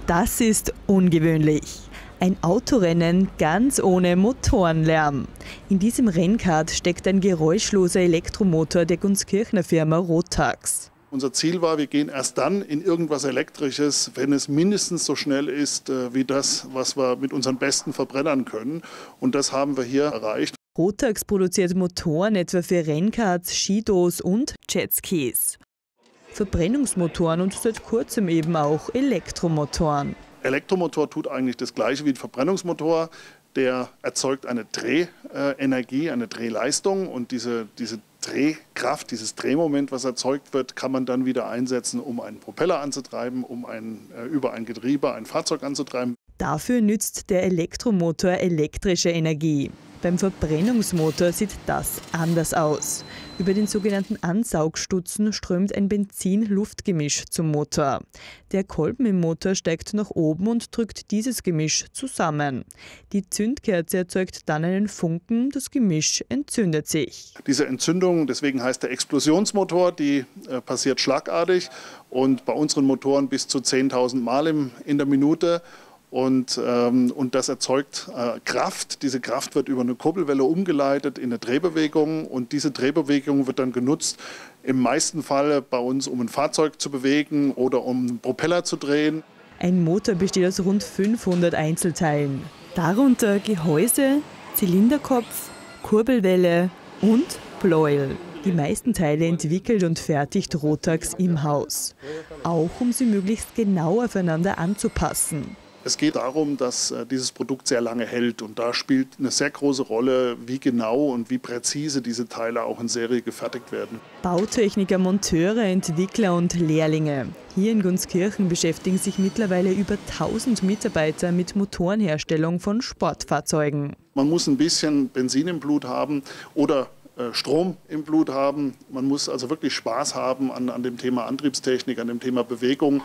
Das ist ungewöhnlich. Ein Autorennen ganz ohne Motorenlärm. In diesem Rennkart steckt ein geräuschloser Elektromotor der Gunskirchner Firma Rotax. Unser Ziel war, wir gehen erst dann in irgendwas Elektrisches, wenn es mindestens so schnell ist wie das, was wir mit unseren besten Verbrennern können. Und das haben wir hier erreicht. Rotax produziert Motoren etwa für Rennkarts, Skidos und Jetskis. Verbrennungsmotoren und seit kurzem eben auch Elektromotoren. Elektromotor tut eigentlich das Gleiche wie ein Verbrennungsmotor. Der erzeugt eine Drehenergie, eine Drehleistung und diese Drehkraft, dieses Drehmoment, was erzeugt wird, kann man dann wieder einsetzen, um einen Propeller anzutreiben, um über ein Getriebe ein Fahrzeug anzutreiben. Dafür nützt der Elektromotor elektrische Energie. Beim Verbrennungsmotor sieht das anders aus. Über den sogenannten Ansaugstutzen strömt ein Benzin-Luft-Gemisch zum Motor. Der Kolben im Motor steigt nach oben und drückt dieses Gemisch zusammen. Die Zündkerze erzeugt dann einen Funken, das Gemisch entzündet sich. Diese Entzündung, deswegen heißt der Explosionsmotor, die passiert schlagartig und bei unseren Motoren bis zu 10.000 Mal in der Minute. Und das erzeugt Kraft. Diese Kraft wird über eine Kurbelwelle umgeleitet in eine Drehbewegung und diese Drehbewegung wird dann genutzt, im meisten Fall bei uns, um ein Fahrzeug zu bewegen oder um einen Propeller zu drehen. Ein Motor besteht aus rund 500 Einzelteilen. Darunter Gehäuse, Zylinderkopf, Kurbelwelle und Pleuel. Die meisten Teile entwickelt und fertigt Rotax im Haus, auch um sie möglichst genau aufeinander anzupassen. Es geht darum, dass dieses Produkt sehr lange hält und da spielt eine sehr große Rolle, wie genau und wie präzise diese Teile auch in Serie gefertigt werden. Bautechniker, Monteure, Entwickler und Lehrlinge. Hier in Gunskirchen beschäftigen sich mittlerweile über 1000 Mitarbeiter mit Motorenherstellung von Sportfahrzeugen. Man muss ein bisschen Benzin im Blut haben oder Strom im Blut haben. Man muss also wirklich Spaß haben an dem Thema Antriebstechnik, an dem Thema Bewegung.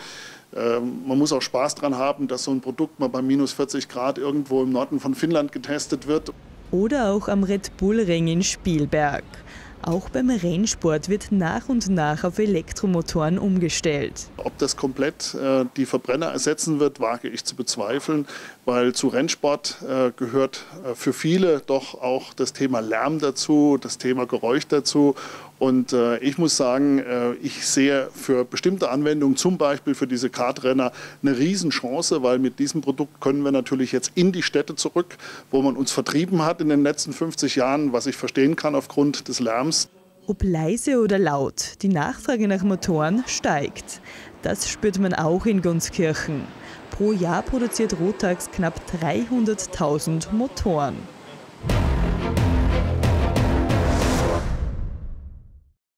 Man muss auch Spaß daran haben, dass so ein Produkt mal bei minus 40 Grad irgendwo im Norden von Finnland getestet wird. Oder auch am Red Bull Ring in Spielberg. Auch beim Rennsport wird nach und nach auf Elektromotoren umgestellt. Ob das komplett die Verbrenner ersetzen wird, wage ich zu bezweifeln, weil zu Rennsport gehört für viele doch auch das Thema Lärm dazu, das Thema Geräusch dazu. Und ich muss sagen, ich sehe für bestimmte Anwendungen, zum Beispiel für diese Kartrenner, eine Riesenchance, weil mit diesem Produkt können wir natürlich jetzt in die Städte zurück, wo man uns vertrieben hat in den letzten 50 Jahren, was ich verstehen kann aufgrund des Lärms. Ob leise oder laut, die Nachfrage nach Motoren steigt. Das spürt man auch in Gunskirchen. Pro Jahr produziert Rotax knapp 300.000 Motoren.